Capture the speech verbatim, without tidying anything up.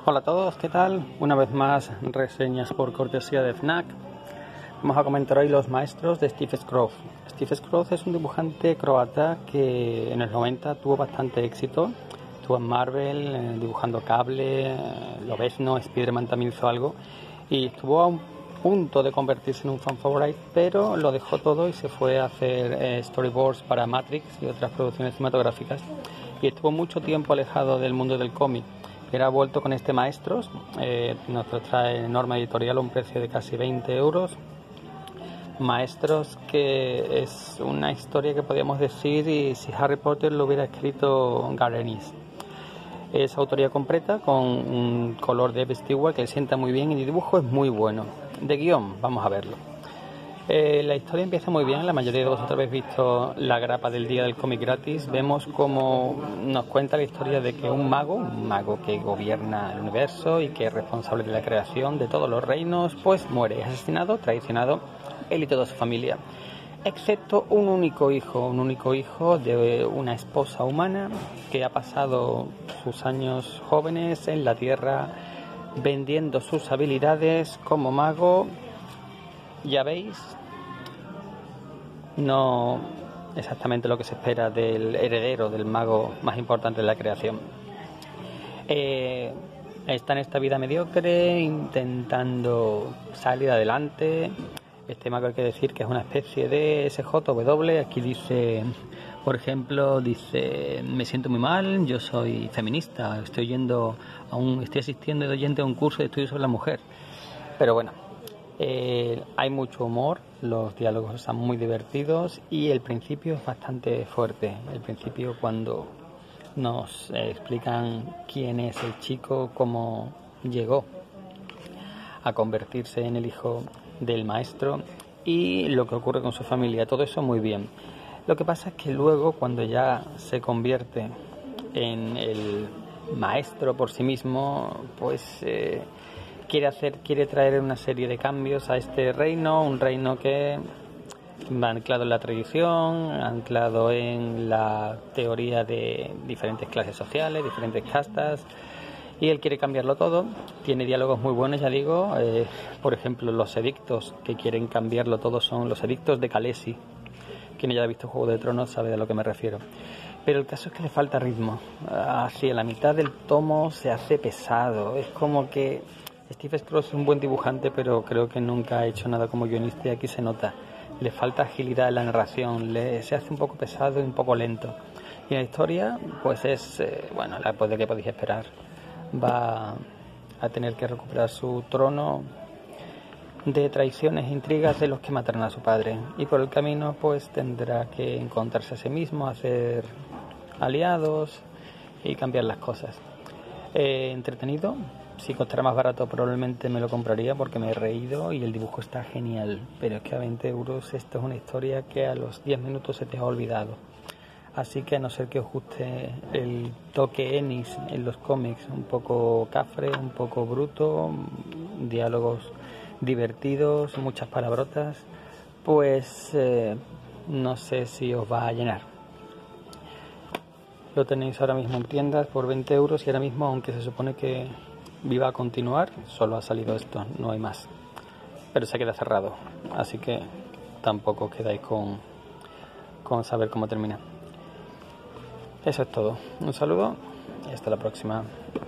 Hola a todos, ¿qué tal? Una vez más, reseñas por cortesía de Fnac. Vamos a comentar hoy Los Maestros de Steve Skroce. Steve Skroce es un dibujante croata que en los noventa tuvo bastante éxito. Estuvo en Marvel, eh, dibujando Cable, eh, Lobezno, Spider-Man también hizo algo. Y estuvo a un punto de convertirse en un fan favorite, pero lo dejó todo y se fue a hacer eh, storyboards para Matrix y otras producciones cinematográficas. Y estuvo mucho tiempo alejado del mundo del cómic. Era vuelto con este Maestros, eh, nos trae Norma Editorial a un precio de casi veinte euros. Maestros, que es una historia que podríamos decir y si Harry Potter lo hubiera escrito Garth Ennis. Es autoría completa con un color de Eve Stewart que le sienta muy bien y el dibujo es muy bueno. De guión, vamos a verlo. Eh, la historia empieza muy bien. La mayoría de vosotros habéis visto la grapa del día del cómic gratis. Vemos cómo nos cuenta la historia de que un mago, un mago que gobierna el universo y que es responsable de la creación de todos los reinos, pues muere, es asesinado, traicionado, él y toda su familia, excepto un único hijo, un único hijo de una esposa humana que ha pasado sus años jóvenes en la tierra vendiendo sus habilidades como mago. Ya veis, no exactamente lo que se espera del heredero, del mago más importante de la creación. Eh, está en esta vida mediocre, intentando salir adelante. Este mago hay que decir que es una especie de S J W. Aquí dice, por ejemplo, dice: me siento muy mal, yo soy feminista, estoy yendo a un, estoy asistiendo de oyente a un curso de estudios sobre la mujer. Pero bueno, Eh, hay mucho humor, los diálogos están muy divertidos y el principio es bastante fuerte. El principio, cuando nos eh, explican quién es el chico, cómo llegó a convertirse en el hijo del maestro y lo que ocurre con su familia, todo eso muy bien. Lo que pasa es que luego, cuando ya se convierte en el maestro por sí mismo, pues eh, quiere hacer, quiere traer una serie de cambios a este reino, un reino que va anclado en la tradición, anclado en la teoría de diferentes clases sociales, diferentes castas, y él quiere cambiarlo todo. Tiene diálogos muy buenos, ya digo, eh, por ejemplo, los edictos que quieren cambiarlo todo son los edictos de Khaleesi. Quien haya visto Juego de Tronos sabe a lo que me refiero. Pero el caso es que le falta ritmo. Hacia la mitad del tomo se hace pesado, es como que Steve Skroce es un buen dibujante, pero creo que nunca ha hecho nada como guionista y aquí se nota. Le falta agilidad en la narración, le, se hace un poco pesado y un poco lento. Y la historia, pues es, eh, bueno, la de que podéis esperar. Va a tener que recuperar su trono de traiciones e intrigas de los que mataron a su padre. Y por el camino, pues tendrá que encontrarse a sí mismo, hacer aliados y cambiar las cosas. Eh, entretenido. Si costara más barato probablemente me lo compraría porque me he reído y el dibujo está genial, pero es que a veinte euros esto es una historia que a los diez minutos se te ha olvidado. Así que a no ser que os guste el toque Ennis en los cómics, un poco cafre, un poco bruto, diálogos divertidos, muchas palabrotas, pues eh, no sé si os va a llenar. Lo tenéis ahora mismo en tiendas por veinte euros y ahora mismo, aunque se supone que iba a continuar, solo ha salido esto, no hay más. Pero se queda cerrado, así que tampoco quedáis con, con saber cómo termina. Eso es todo. Un saludo y hasta la próxima.